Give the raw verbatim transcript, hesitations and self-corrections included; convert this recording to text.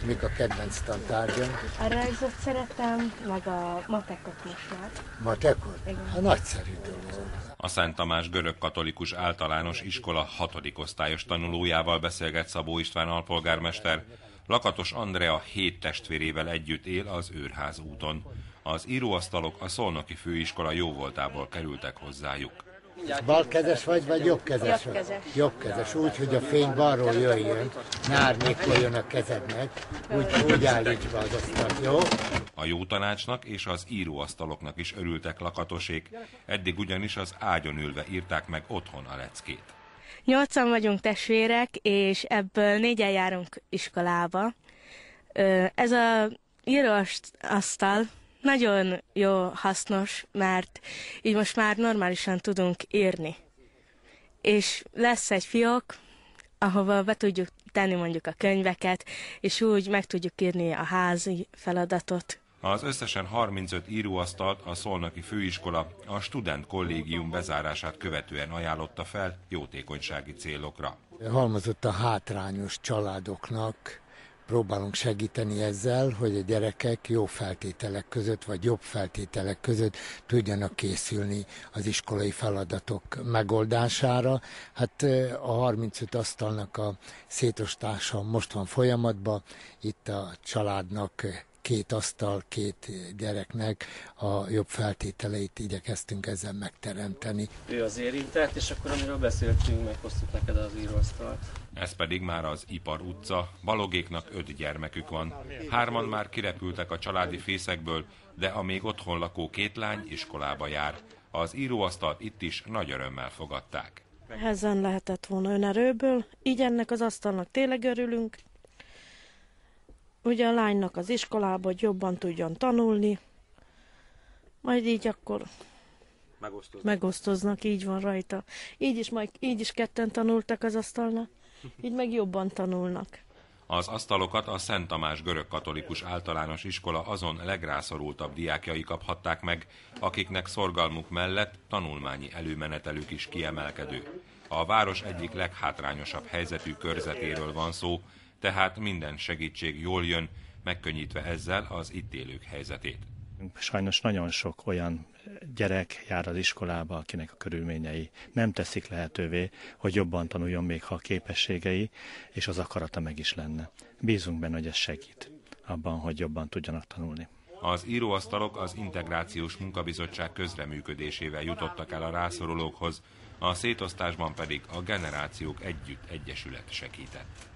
Mik a kedvenc tantárgyon? A rajzot szeretem, meg a matekot most már. Matekot? Hát nagyszerű dolog. A Szent Tamás görögkatolikus általános iskola hatodik osztályos tanulójával beszélget Szabó István alpolgármester. Lakatos Andrea hét testvérével együtt él az Őrház úton. Az íróasztalok a Szolnoki Főiskola jóvoltából kerültek hozzájuk. Balkezes vagy, vagy jobbkezes? Jobbkezes. Jobbkezes, úgy, hogy a fény balról jöjjön, ne árnyékoljon a kezednek, úgy, úgy állíts be az asztalt, jó? A jó tanácsnak és az íróasztaloknak is örültek Lakatosék, eddig ugyanis az ágyon ülve írták meg otthon a leckét. Nyolcan vagyunk testvérek, és ebből négyen járunk iskolába. Ez a íróasztal nagyon jó, hasznos, mert így most már normálisan tudunk írni. És lesz egy fiók, ahova be tudjuk tenni mondjuk a könyveket, és úgy meg tudjuk írni a házi feladatot. Az összesen harmincöt íróasztalt a Szolnoki Főiskola a Student Kollégium bezárását követően ajánlotta fel jótékonysági célokra. Halmozott a hátrányos családoknak próbálunk segíteni ezzel, hogy a gyerekek jó feltételek között, vagy jobb feltételek között tudjanak készülni az iskolai feladatok megoldására. Hát a harmincöt asztalnak a szétostása most van folyamatban, itt a családnak két asztal, két gyereknek a jobb feltételeit igyekeztünk ezzel megteremteni. Ő az érintett, és akkor amiről beszéltünk, meghoztuk neked az íróasztalt. Ez pedig már az Ipar utca, Balogéknak öt gyermekük van. Hárman már kirepültek a családi fészekből, de a még otthon lakó két lány iskolába jár. Az íróasztalt itt is nagy örömmel fogadták. Ezen lehetett volna önerőből, így ennek az asztalnak tényleg örülünk. Ugye a lánynak az iskolába, hogy jobban tudjon tanulni, majd így akkor megosztoznak, megosztoznak így van rajta. Így is, majd, így is ketten tanultak az asztalnak, így meg jobban tanulnak. Az asztalokat a Szent Tamás görögkatolikus általános iskola azon legrászorultabb diákjai kaphatták meg, akiknek szorgalmuk mellett tanulmányi előmenetelük is kiemelkedő. A város egyik leghátrányosabb helyzetű körzetéről van szó, tehát minden segítség jól jön, megkönnyítve ezzel az itt élők helyzetét. Sajnos nagyon sok olyan gyerek jár az iskolába, akinek a körülményei nem teszik lehetővé, hogy jobban tanuljon, még ha a képességei és az akarata meg is lenne. Bízunk benne, hogy ez segít abban, hogy jobban tudjanak tanulni. Az íróasztalok az Integrációs Munkabizottság közreműködésével jutottak el a rászorulókhoz, a szétosztásban pedig a Generációk Együtt Egyesület segített.